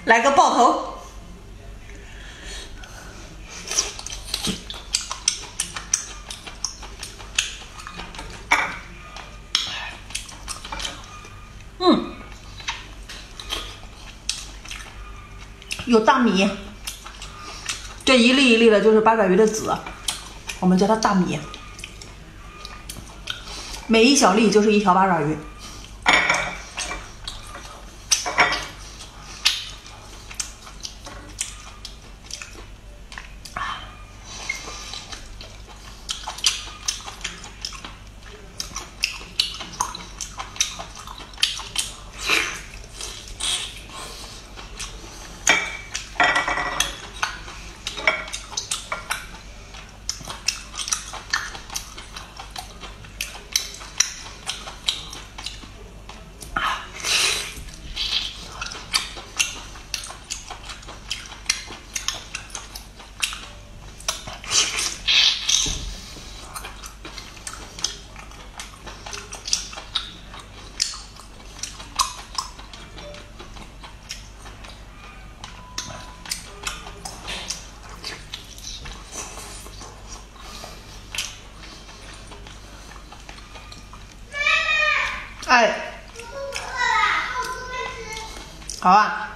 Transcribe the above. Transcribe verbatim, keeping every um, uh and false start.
来个爆头。嗯，有大米，这一粒一粒的就是八爪鱼的籽，我们叫它大米。每一小粒就是一条八爪鱼。哎，好啊。